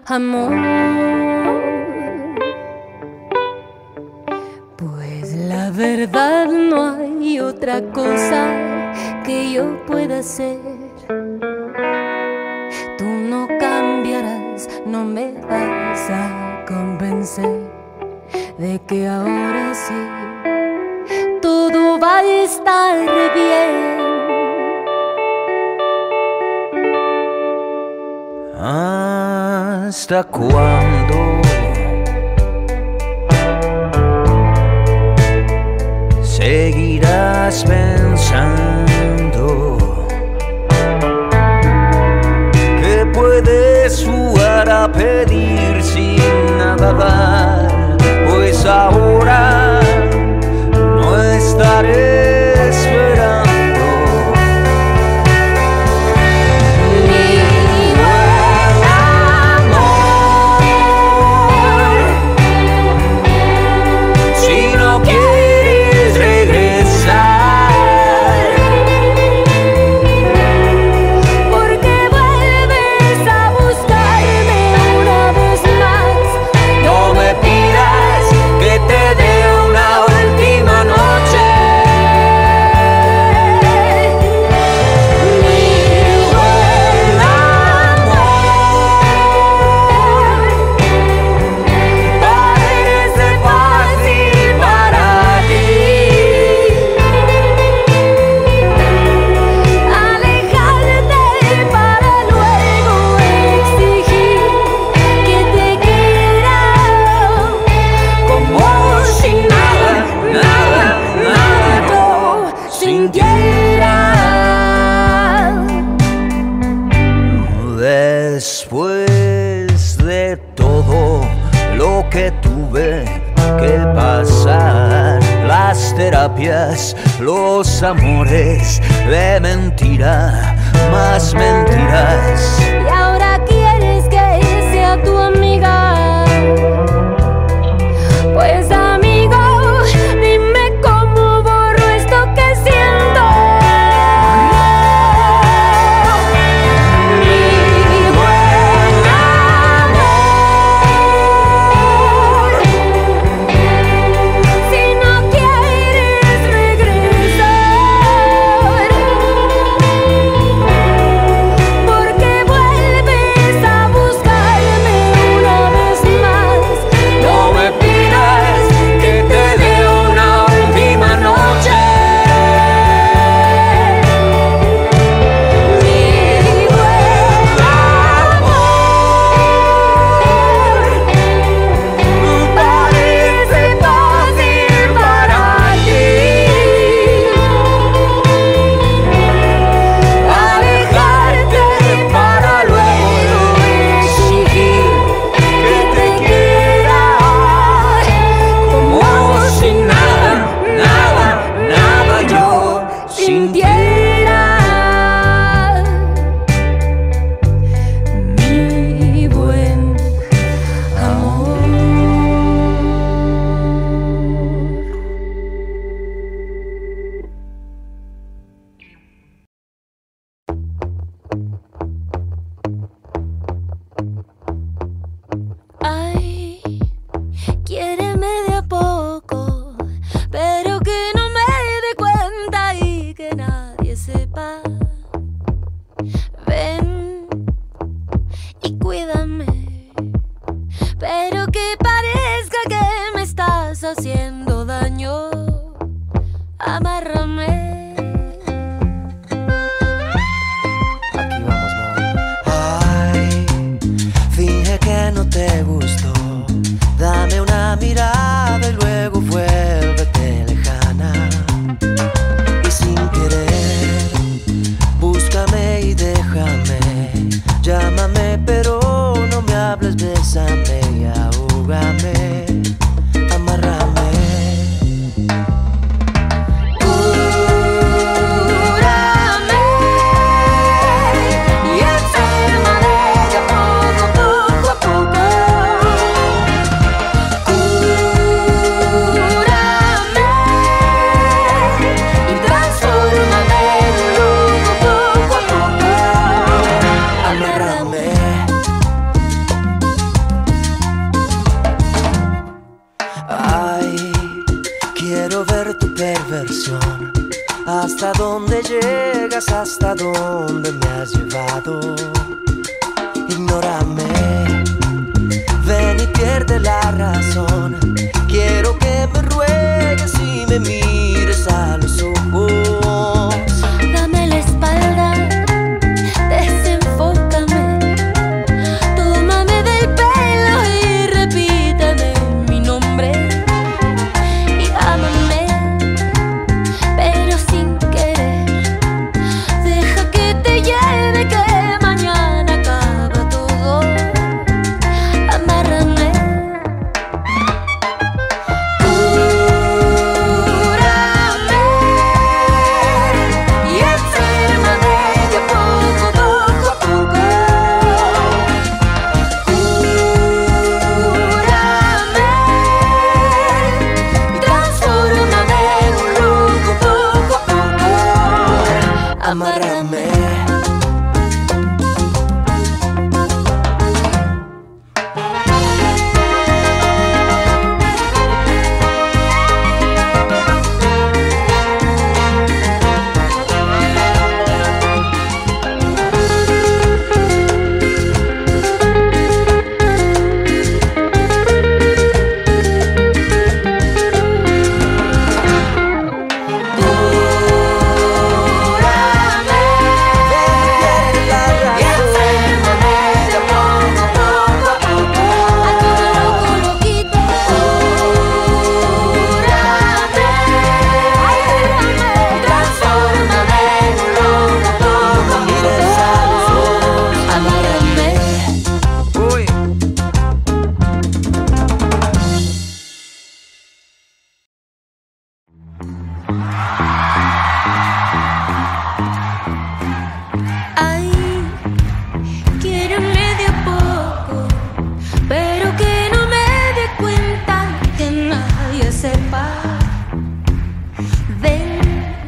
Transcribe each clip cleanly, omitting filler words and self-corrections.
amor. Pues la verdad no hay otra cosa que yo pueda hacer. Tú no cambiarás, no me vas a convencer de que ahora sí todo va a estar bien. ¿Hasta cuándo seguirás pensando que puedes jugar a pedir sin nada dar? Pues ahora no estaré esperando. Después de todo lo que tuve que pasar, las terapias, los amores de mentira, más mentiras. Y ahora quieres que sea tu amiga. Pues amigo, dime cómo borro esto que siento. Haciendo daño, amárrame. Aquí vamos, amor. Ay, finge que no te gustó. Dame una mirada y luego vuélvete lejana. Y sin querer, búscame y déjame. Llámame pero no me hables, bésame y ahógame. imaginación. Hasta dónde llegas, hasta dónde me has llevado. Ignórame, ven y pierde la razón. Quiero que me ruegues y me mires a los ojos. Dame la espalda, desenfócame, tómame del pelo y repítame mi nombre. Y ámame, pero sin querer. Deja que te lleve, que mañana acaba todo. Amárrame. Amárrame. Ay, quiéreme de a poco, pero que no me dé cuenta, que nadie sepa. Ven,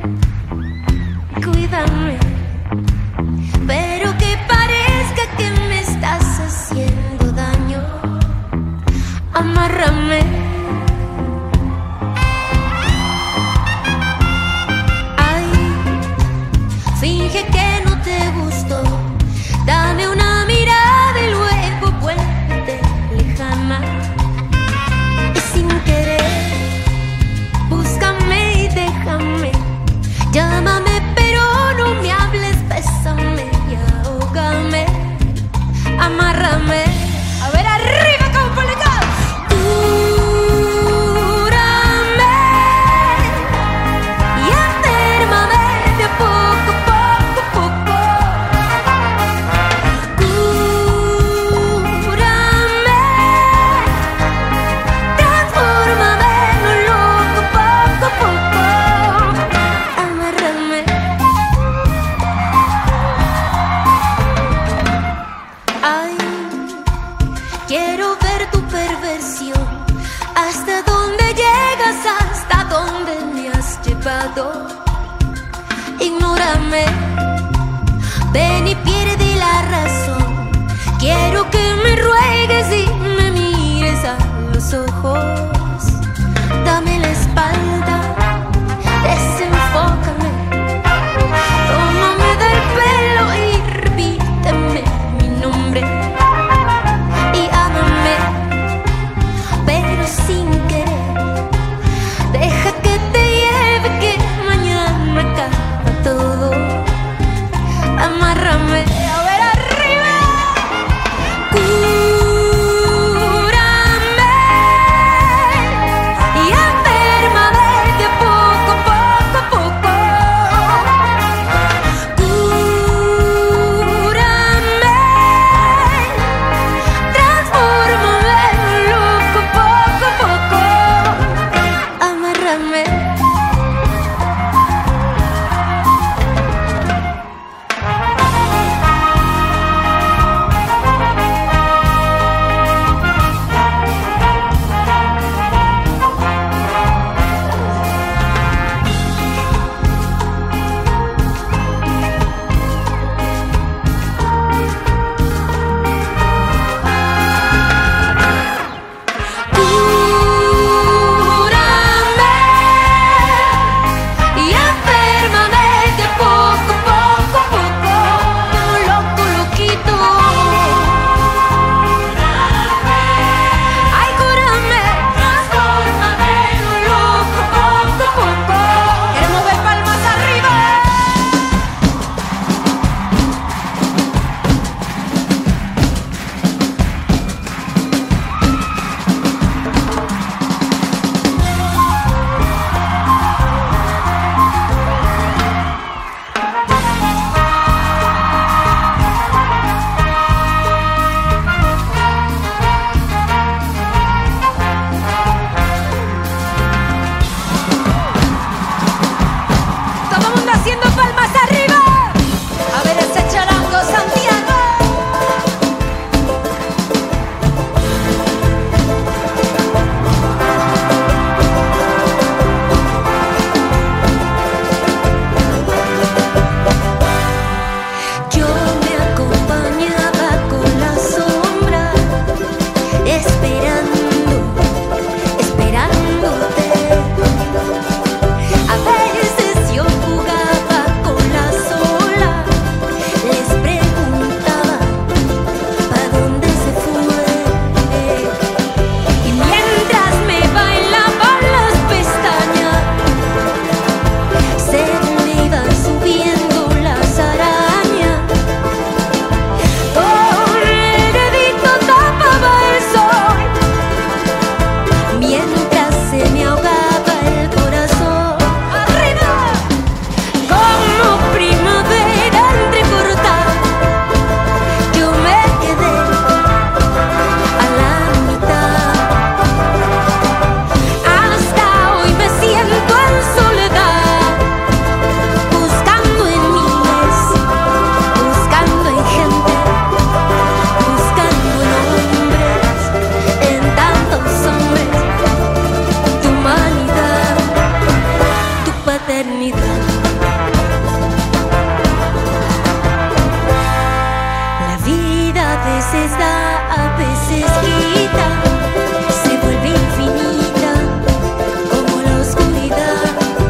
cuídame, pero que parezca que me estás haciendo daño. Amárrame. Finge que no te gustó, dame una mirada y luego vuélvete lejana. Y sin querer, búscame y déjame. Llámame pero no me hables, bésame y ahógame. Amárrame. A ver arriba, Caupolicán. Quiero ver tu perversión, hasta dónde llegas, hasta dónde me has llevado. Ignórame, ven y pierde la razón. Quiero que me ruegues y me mires a los ojos. Dame la espalda, desenfócame, tómame del pelo y repíteme mi nombre. Pero sin querer, deja que te lleve, que mañana acaba todo. Amárrame. A ver arriba. Cúrame. paternidad. La vida a veces da, a veces quita, se vuelve infinita como la oscuridad.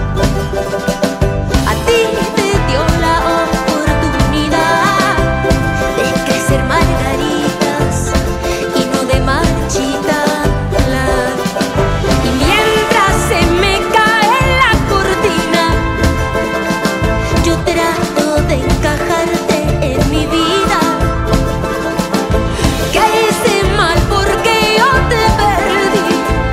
A ti te dio la oportunidad de crecer margaritas y no de marchitarlas. Y mientras se me cae la cortina, yo trato de encajarte en mi vida. Que hice mal porque yo te perdí,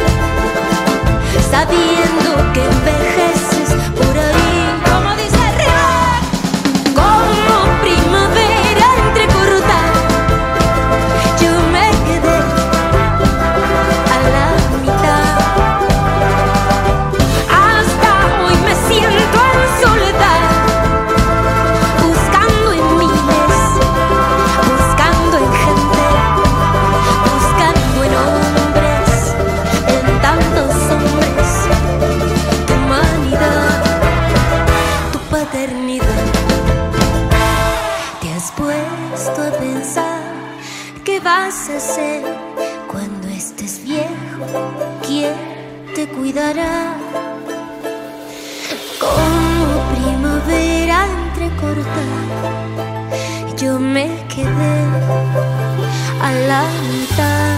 sabiendo que envejeces por ahí. Como dice arriba, como primavera entrecortada, yo me quedé a la mitad. Hasta hoy me siento en soledad, buscando en miles, buscando en gente, buscando en hombres, en tantos hombres, tu humanidad, tu paternidad. Te has puesto a pensar qué vas a hacer cuando estés viejo, quién te cuidará. Como primavera entrecortada, yo me quedé a la mitad.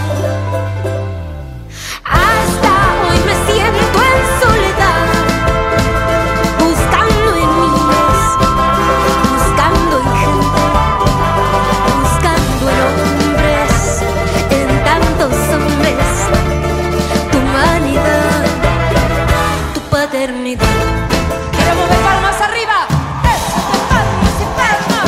Hasta hoy me siento en soledad, buscando en miles, buscando en gente, buscando en hombres, en tantos hombres, tu humanidad, tu paternidad. Queremos ver palmas arriba. Palmas y palmas.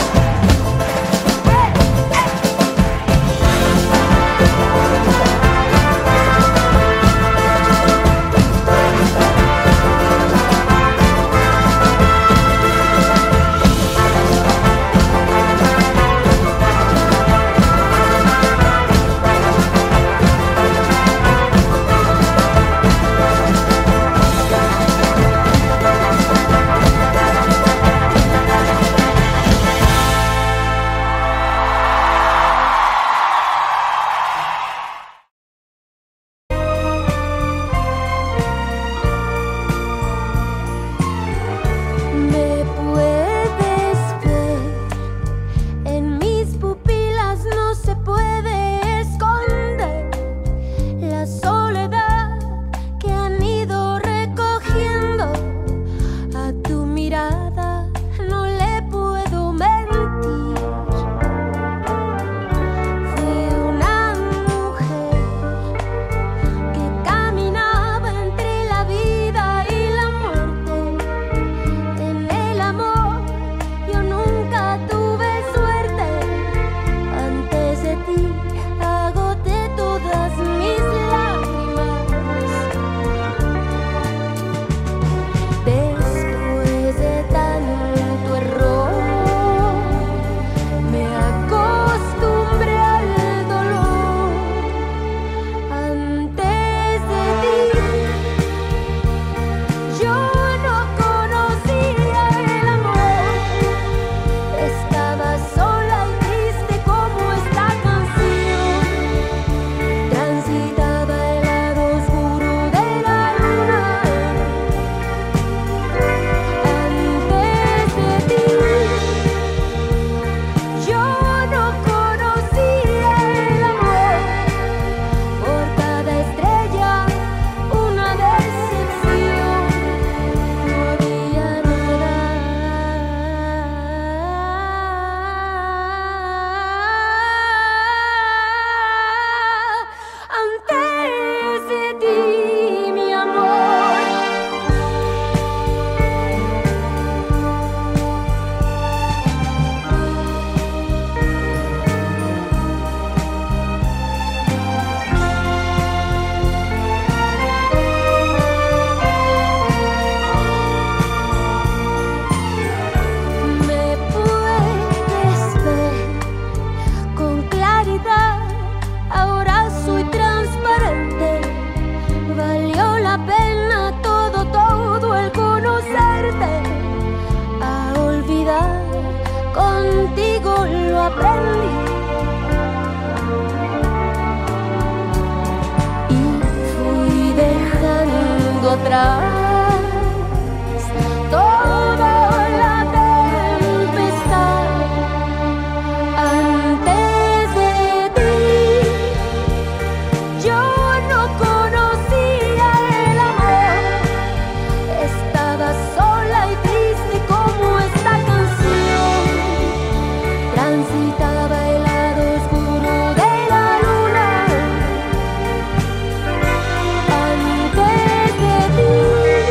atrás toda la tempestad. Antes de ti yo no conocía el amor, estaba sola y triste como esta canción, transitaba el lado oscuro de la luna. Antes de ti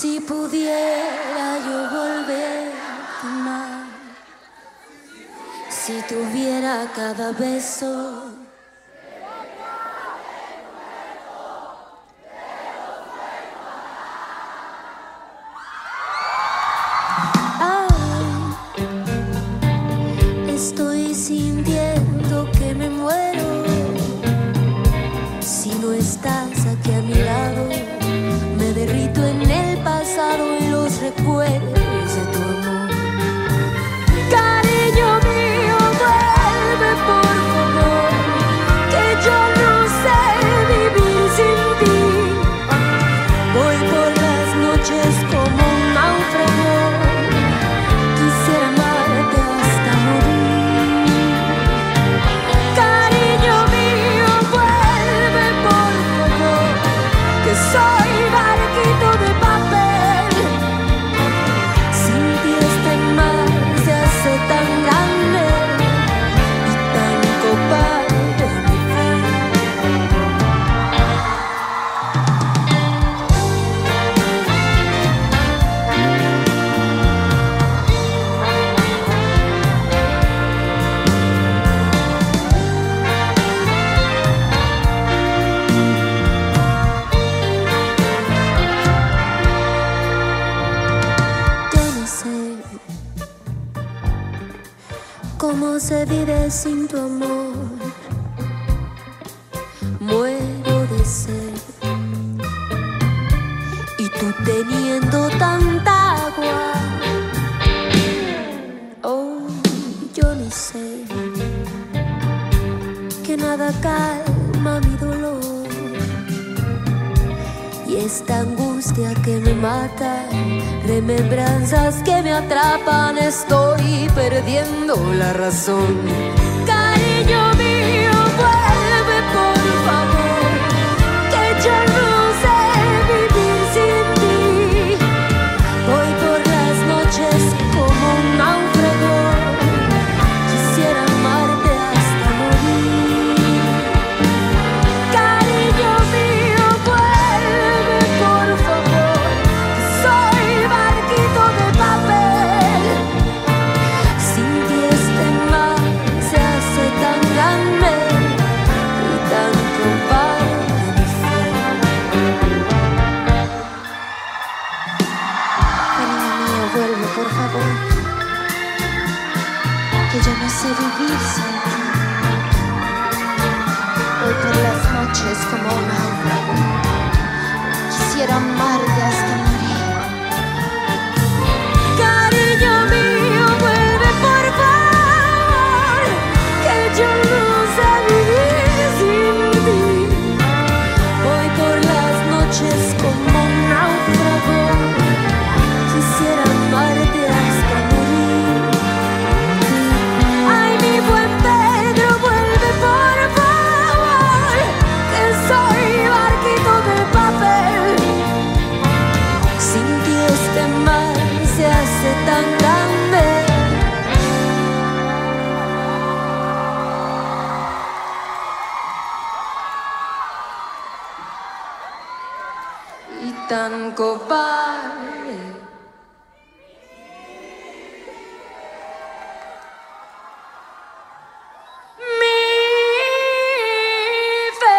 Si pudiera yo volver a amar, si tuviera cada beso estoy sintiendo que me muero. Si no estás aquí a mi lado, me derrito en el pasado y los recuerdos de tu amor. Cariño mío, vuelve por favor, que yo no sé vivir sin ti. Voy por las noches como un náufrago, quisiera amarte hasta morir. Cariño mío, vuelve por favor, que soy barquito de papel. Sin ti este mar se hace tan grande y tan copado de mi fe. Yo no sé cómo se vive sin tu amor. Muero de sed y tú teniendo tanta agua. Oh, yo no sé que nada calma mi dolor. Y esta angustia que me mata, remembranzas que me atrapan, estoy perdiendo la razón. Cariño mío, vuelve por favor, que yo no sé vivir sin ti. Voy por las noches como un náufrago, quisiera amarte hasta morir. Cariño mío, vuelve por favor, que soy barquito de papel. Sin ti este mar se hace tan grande y tan copado de mi fe. Cariño mío, vuelve por favor, que yo no sé vivir sin ti. Hoy por las noches como un náufrago, quisiera amarte hasta morir. Cariño mío, vuelve por favor, que yo no sé vivir sin ti. Voy por las noches como un náufrago, quisiera amarte hasta morir. Ay, mi buen Pedro, vuelve por favor, que soy barquito de papel. Sin ti este mar se hace tan grande y tan cobarde. Mi fe.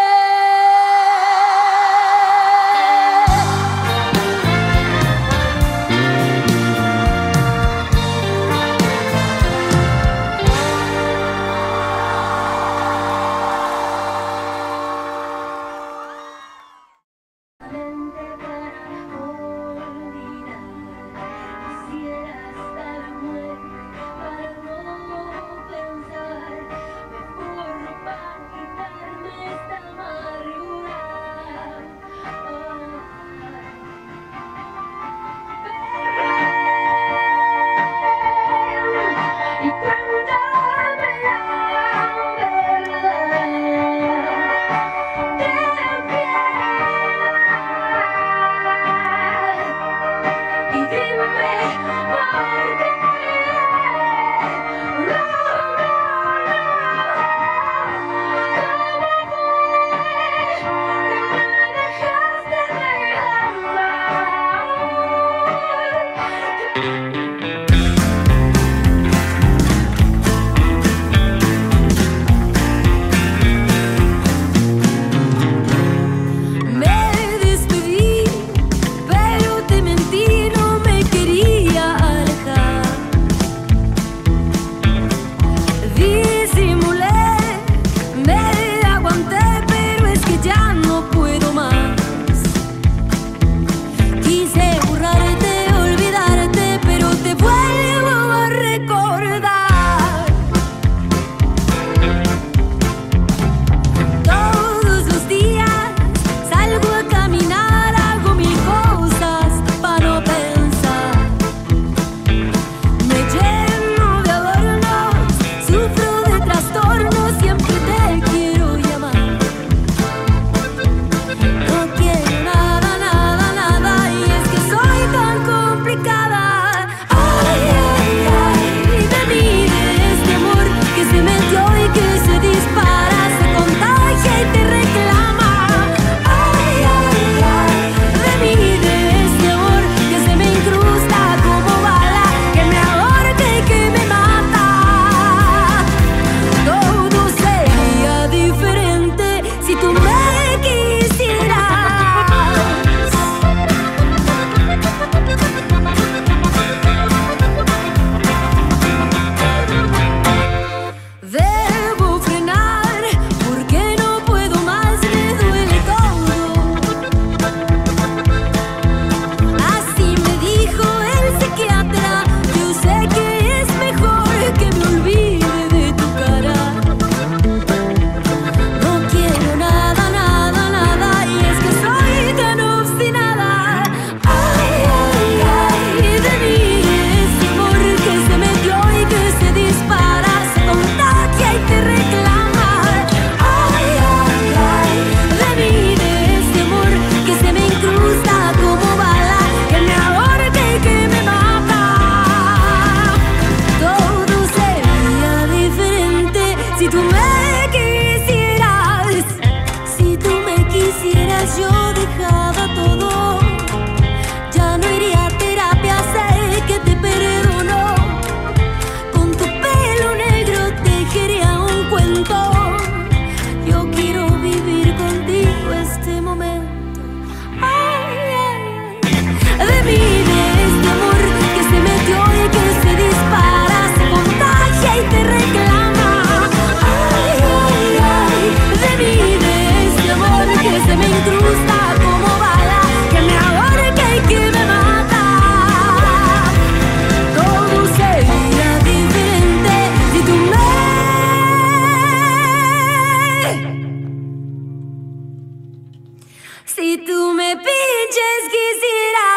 Si tú me pinches quisieras.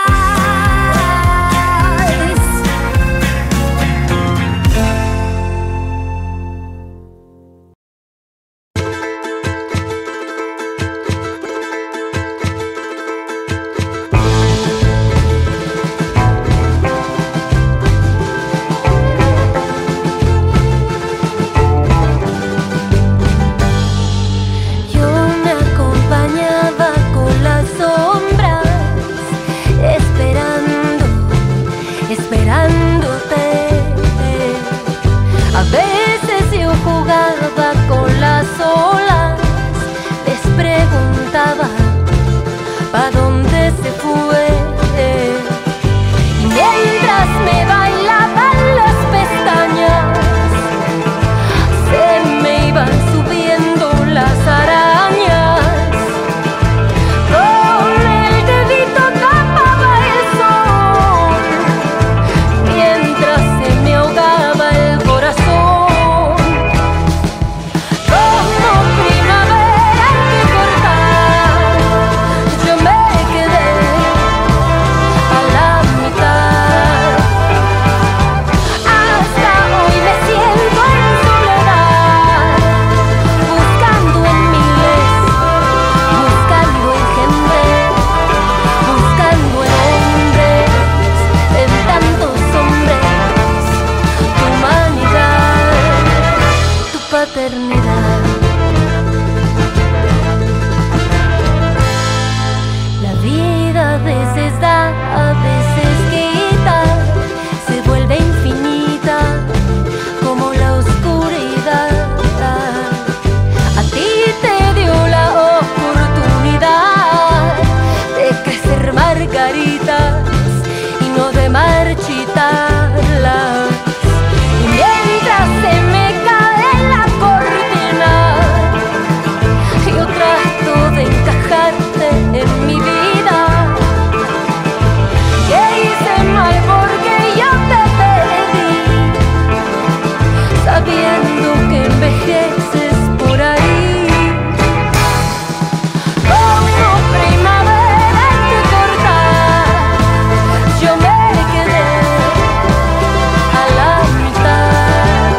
¿Pa' dónde se fue? Y mientras me bailaban las pestañas, se me iban subiendo las arañas. Con el dedito tapaba el sol, mientras se me ahogaba el corazón. Paternidad. La vida a veces da, a veces quita, se vuelve infinita como la oscuridad. A ti te dio la oportunidad de crecer margaritas y no de marchitarlas. Y mientras se me de encajarte en mi vida, que hice mal porque yo te perdí, sabiendo que envejeces por ahí. Como primavera entrecortada, yo me quedé a la mitad.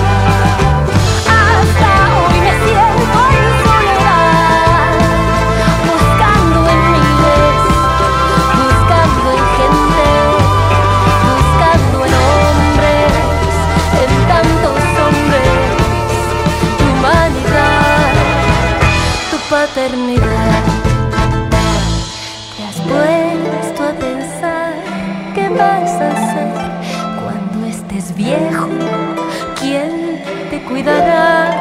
Hasta hoy me siento en soledad, buscando en miles, buscando en gente, buscando en hombres, en tantos hombres, tu humanidad, tu paternidad. Te has puesto a pensar qué vas a hacer cuando estés viejo, quién te cuidará.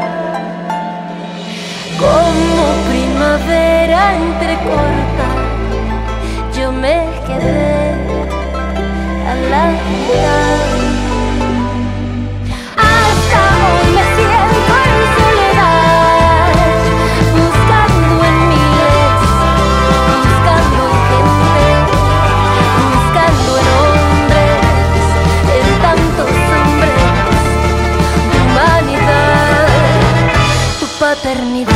Como primavera entrecorta, yo me quedé a la mitad. Hasta hoy me siento en soledad, buscando en miles, buscando en gente, buscando en hombres, en tantos hombres, tu humanidad, tu paternidad.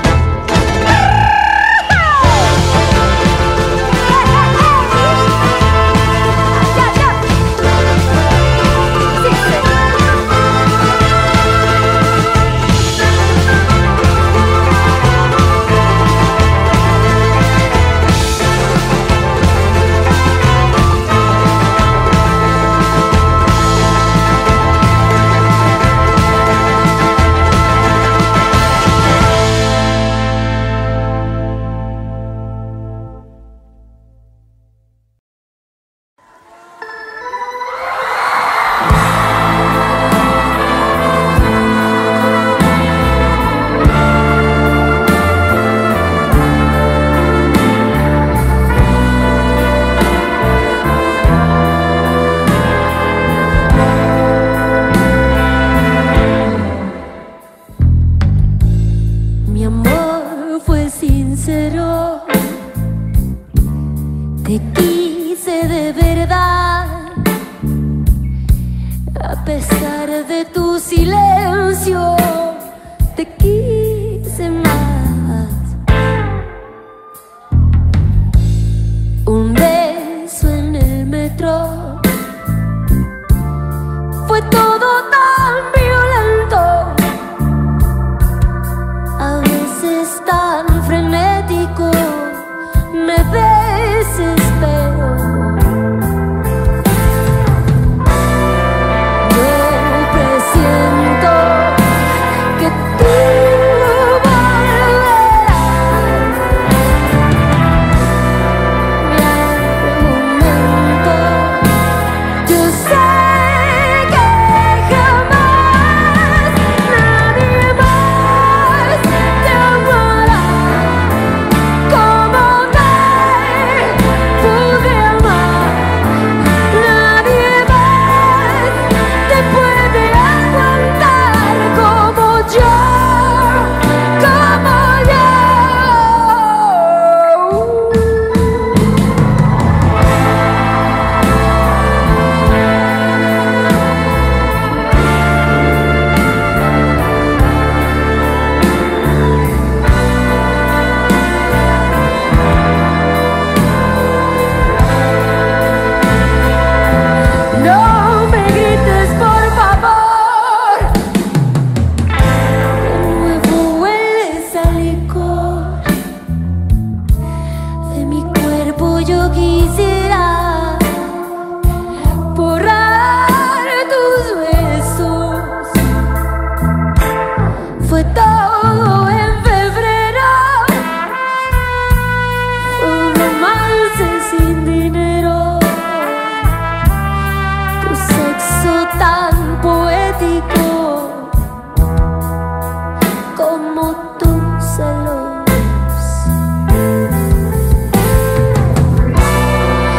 Te quise de verdad, a pesar de tu silencio, te quise más. yo quisiera borrar tus besos. Fue todo en febrero, fue un romance sin dinero, tu sexo tan poético como tus celos.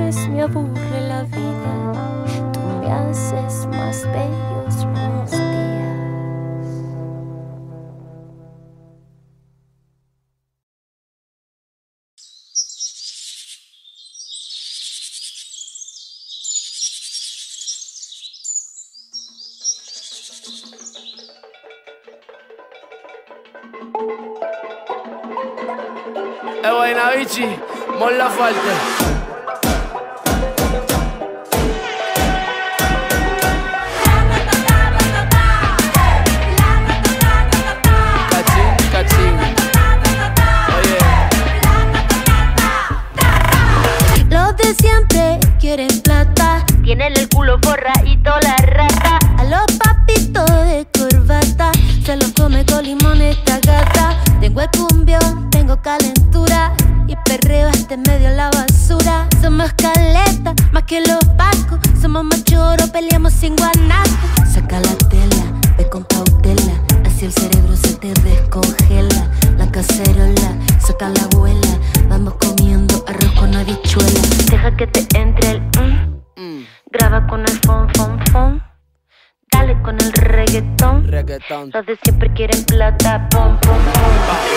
veces me aburre la vida, tú me haces más bellos los días. Guaynabichi, Mon Laferte. Cachín, cachín. Oye. Los de siempre quieren plata, Tienen el culo forradito la rata. a los papitos de corbata se los come con limón esta gata. Tengo el cumbión, tengo calentura y perreo hasta en medio la basura. Somos caleta, más que los pacos. Somos machoros, peleamos sin guanaco. Saca la tela, ve con cautela, así el cerebro se te descongela. La cacerola, saca la abuela, vamos comiendo arroz con habichuela. Deja que te entre el graba con el fon, fon, fon. Dale con el reggaetón. Los de siempre quieren plata, pom, pom, pom.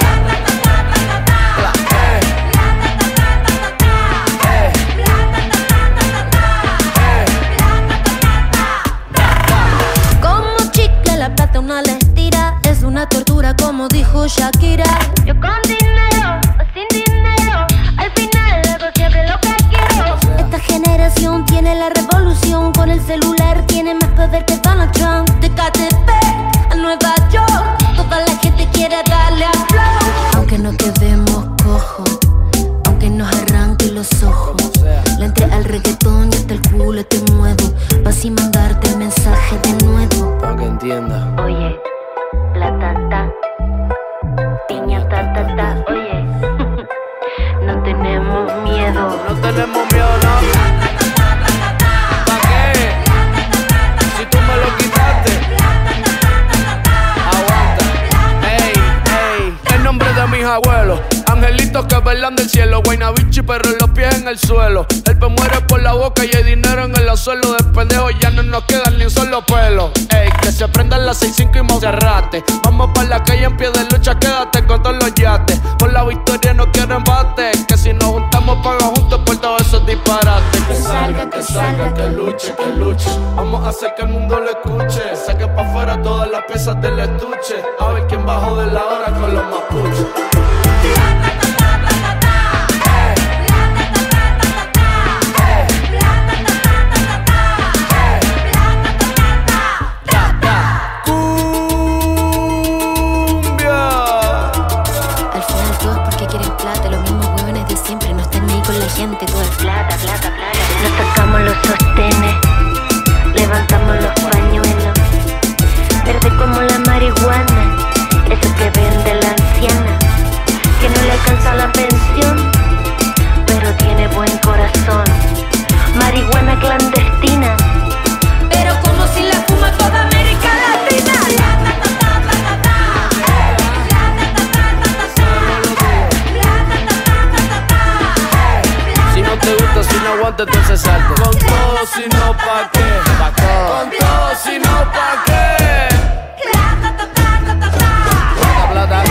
Como chicle la plata una la estira, es una tortura como dijo Shakira. Yo con dinero o sin dinero, al final hago siempre lo que quiero. Esta generación tiene la revolución, con el celular tiene más poder que Donald Trump. De KTP a Nueva York, toda la gente quiere darle a flow. Aunque no quedemos cojos, aunque nos arranquen los ojos, le entré al reggaetón y hasta el culo te muevo, pa' así mandarte el mensaje de nuevo. Para que entienda. Oye, platata, piña ta ta ta, oye, no tenemos miedo. No tenemos miedo, no. ¿Pa' qué? Si tú me lo quitaste. Aguanta. Ey, ey. El nombre de mis abuelos. Angelitos que velan del cielo. Guaynabichi, pero los pies en el suelo. El pe muere por la boca y hay dinero en el suelo. De pendejo ya no nos quedan ni un solo pelo. Ey, que se prendan las 6-5 y Monserrate. Vamos pa' la calle en pie de lucha, quédate con todos los yates. Por la victoria no quiero embate, que si nos juntamos paga juntos por todos esos disparates. Que salga, que luche, que luche. Vamos a hacer que el mundo lo escuche. Saque pa' afuera todas las piezas del estuche. A ver quién bajó de la hora con los mapuches. Gente, todo es Plata, plata, plata. Nos sacamos los sostenes, levantamos los pañuelos. Verde como la marihuana, eso que vende la anciana, que no le alcanza la pensión, pero tiene buen corazón. Marihuana clandestina, pero como si la fuma toda América Latina. Si no te gusta, si no aguanta, entonces salte. Con todo, si no, ¿pa' qué? Con todo, si no, ¿pa' qué? Plata, plata.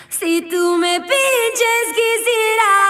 Si tú me pinches quisieras.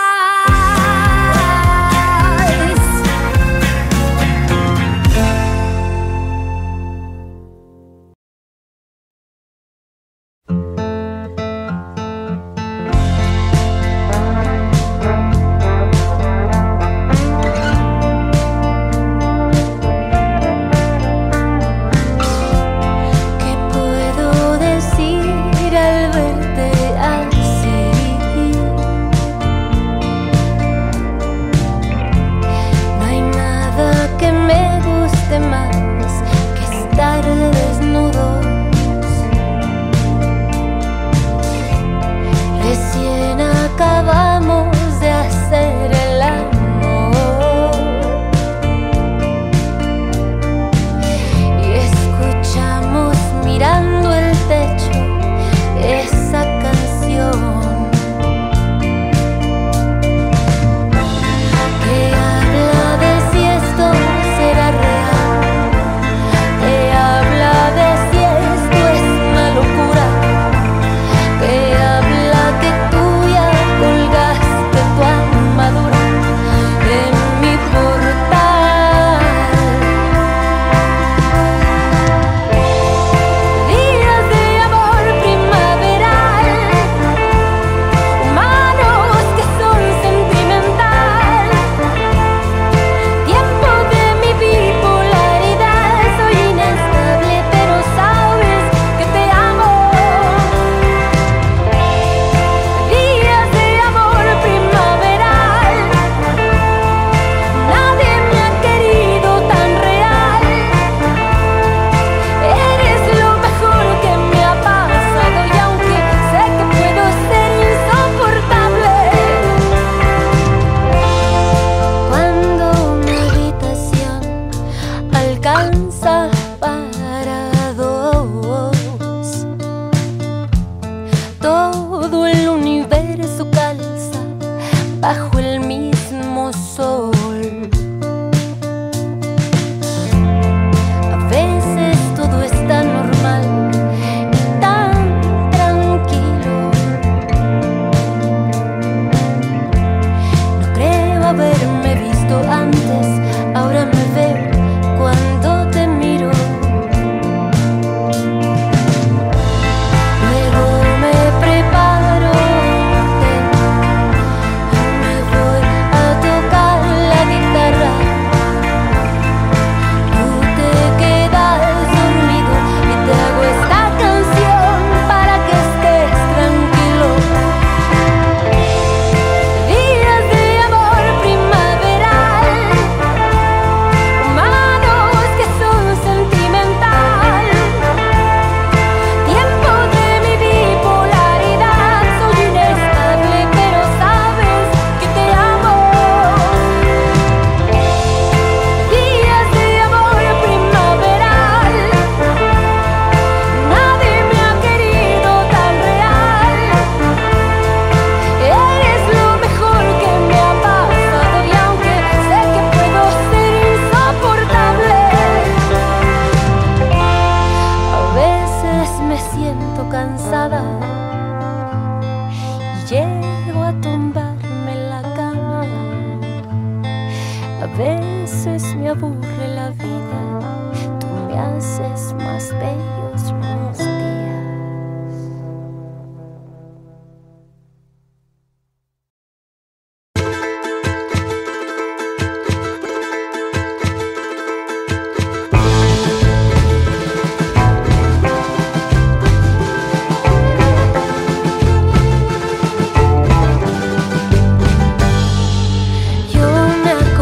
veces me aburre la vida, tú me haces más bellos los días.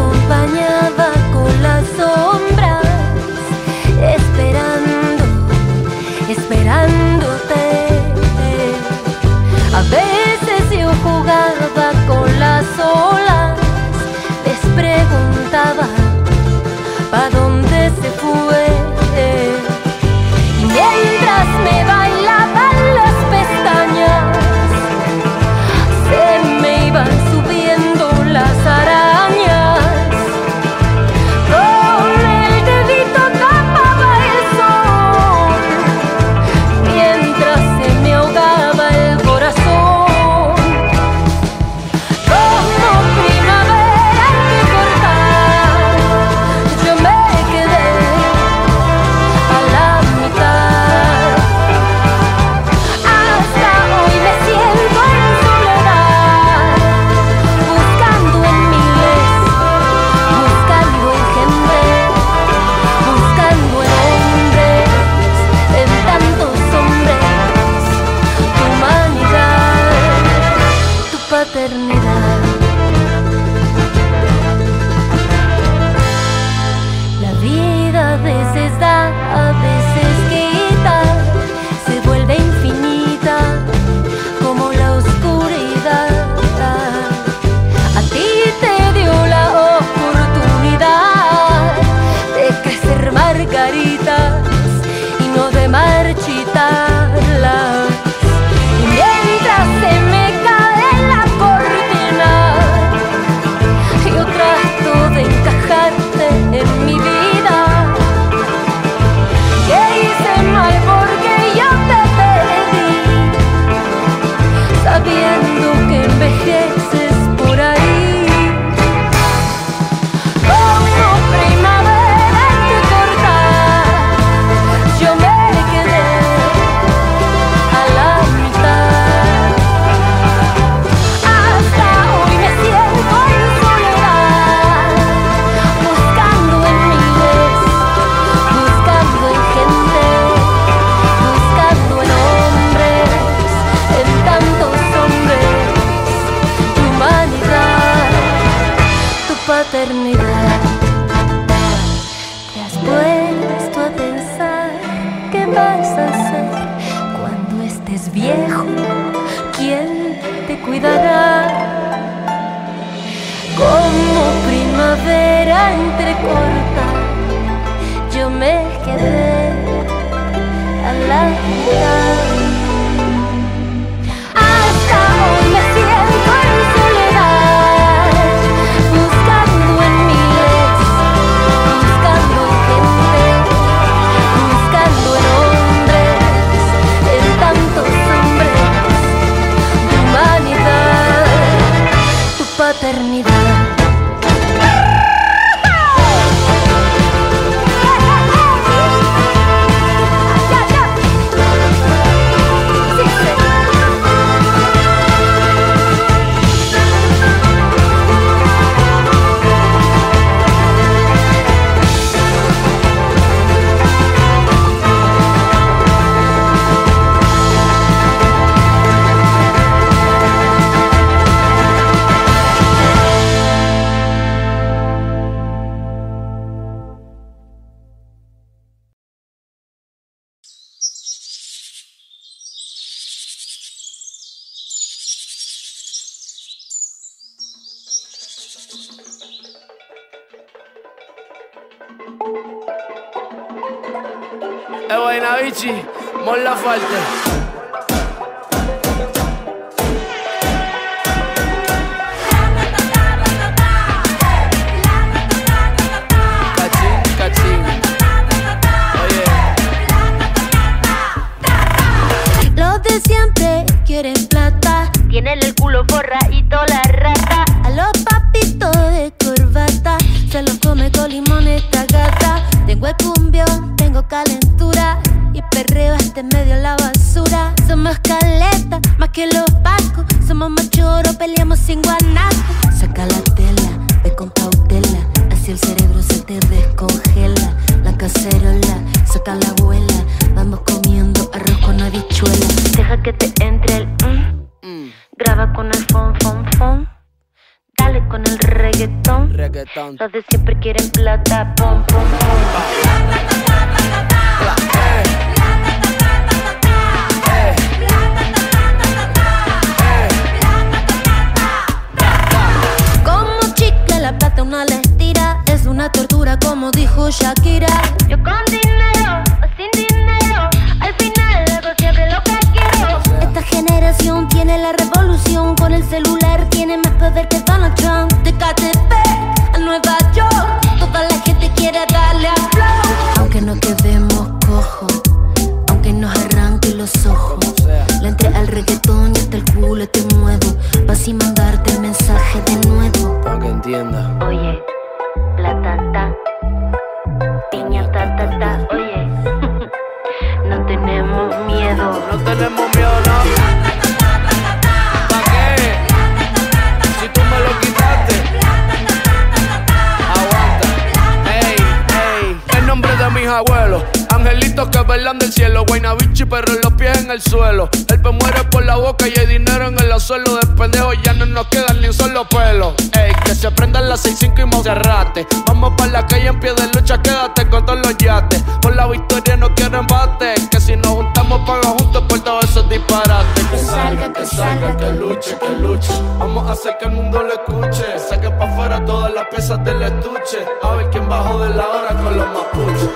Esperando paternidad. La vida a veces da, a veces quita, se vuelve infinita como la oscuridad. A ti te dio la oportunidad de crecer margaritas y no de marchitarlas. Y mientras se me cae la cortina, yo trato de encajarte en mi vida. Que hice mal porque yo te perdí, sabiendo que envejeces por ahí. Como primavera entrecorta, yo me quedé a la mitad. Hasta hoy me siento en soledad, buscando en miles, buscando en gente, buscando en hombres, en tantos hombres, tu humanidad, tu paternidad. Te has puesto a pensar qué vas a hacer cuando estés viejo, quién te cuidará. Como primavera entrecorta, yo me quedé a la mitad. Hasta hoy me siento en soledad, buscando en miles, buscando en gente, buscando en hombres, en tantos hombres, tu humanidad, tu paternidad. Guaynabichi, Mon Laferte. Cachín, cachín. Oye. Los de siempre quieren plata, Tienen el culo forradito la rata. a los papitos de corbata se los come con limón esta gata. Tengo el cumbión, tengo calentura y perreo hasta en medio de la basura. Somos caleta, más que los pacos. Somos machoros, peleamos sin guanaco. Saca la tela, ve con cautela, así el cerebro se te descongela. La cacerola, saca la abuela, vamos comiendo arroz con habichuela. Deja que te entre el graba con el fon, fon, fon. Dale con el reggaetón. Reggaetón. Los de siempre quieren plata, pom, pom, pom. Como chicle la plata una la estira, es una tortura como dijo Shakira. Yo con dinero o sin dinero, al final hago siempre lo que quiero. Esta generación tiene la revolución, con el celular tiene más poder que Donald Trump. De KTP a Nueva York, toda la gente quiere darle a flow. Aunque no quedemos cojos, aunque nos arranquen los ojos, le entré al reggaetón y hasta el culo te muevo, pa' así mandarte el mensaje de nuevo. Para que entienda. Oye, platata, piña ta ta ta. Oye, no tenemos miedo. No tenemos miedo, no. ¿Para qué? Si tú me lo quitaste. Aguanta. Ey, ey. El nombre de mis abuelos. Angelitos que velan del cielo. Guaynabichi, pero los pies en el suelo. El El pe muere por la boca y hay dinero en el suelo. De pendejo ya no nos queda ni un solo pelo. Ey, que se prendan las 6-5 y Monserrate. Vamos pa' la calle en pie de lucha, quédate con todos los yates. Por la victoria no quiero embate, que si nos juntamos paga juntos por todos esos disparates. Que salga, que luche, que luche. Vamos a hacer que el mundo lo escuche. Saque pa' afuera todas las piezas del estuche. A ver quién bajó de la hora con los mapuches.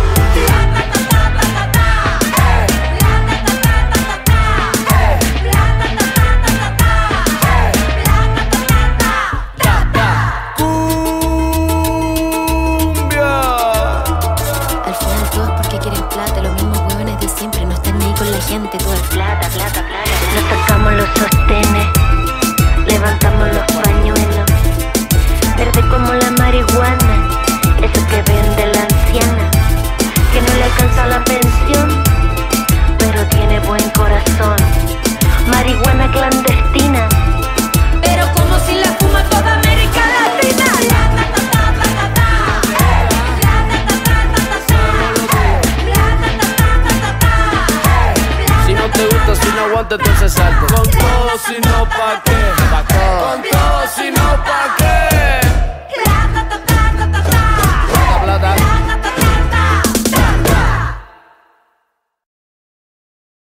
Gente, todo es plata, plata, plata. Nos sacamos los sostenes, levantamos los pañuelos. Verde como la marihuana, eso que vende la anciana, que no le alcanza la pensión, pero tiene buen corazón. Marihuana clandestina, pero como si la fuma toda América Latina. Si no te gusta, si no aguanta, entonces salte. Con todo